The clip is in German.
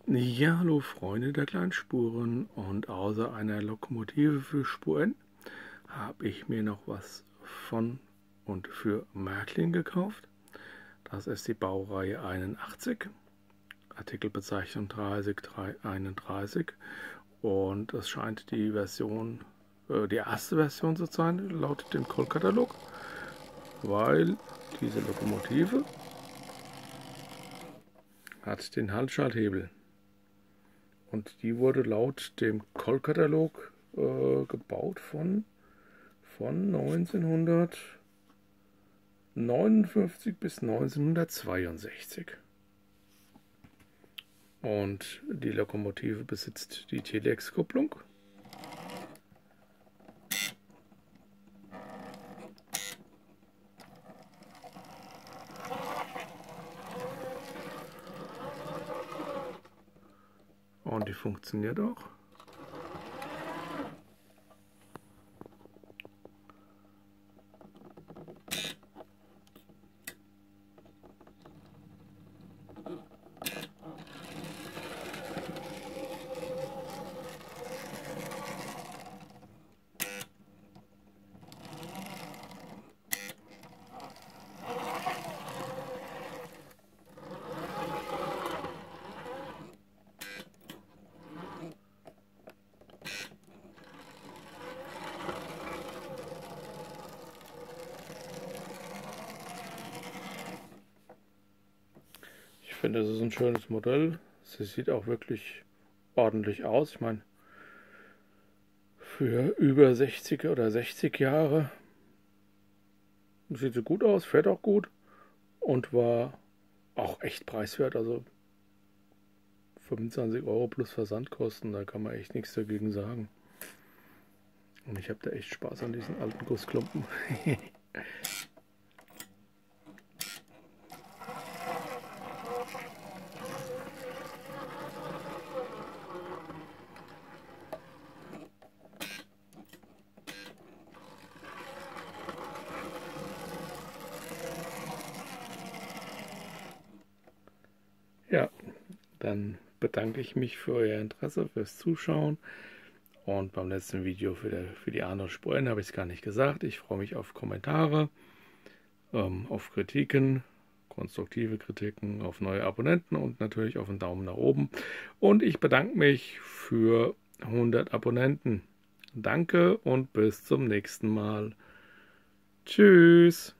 Ja, hallo Freunde der Kleinspuren, und außer einer Lokomotive für Spur N habe ich mir noch was von und für Märklin gekauft. Das ist die Baureihe 81, Artikelbezeichnung 30331, und es scheint die Version, die erste Version zu sein, laut dem Call-Katalog, weil diese Lokomotive hat den Handschalthebel. Und die wurde laut dem Call-Katalog gebaut von 1959 bis 1962. Und die Lokomotive besitzt die Telex-Kupplung. Und die funktioniert auch. Ich finde, das ist ein schönes Modell. Sie sieht auch wirklich ordentlich aus. Ich meine, für über 60 oder 60 Jahre sieht sie gut aus, fährt auch gut und war auch echt preiswert. Also 25 Euro plus Versandkosten, da kann man echt nichts dagegen sagen. Und ich habe da echt Spaß an diesen alten Gussklumpen. Ja, dann bedanke ich mich für euer Interesse, fürs Zuschauen. Und beim letzten Video für die andere Spur N habe ich es gar nicht gesagt. Ich freue mich auf Kommentare, auf Kritiken, konstruktive Kritiken, auf neue Abonnenten und natürlich auf einen Daumen nach oben. Und ich bedanke mich für 100 Abonnenten. Danke und bis zum nächsten Mal. Tschüss.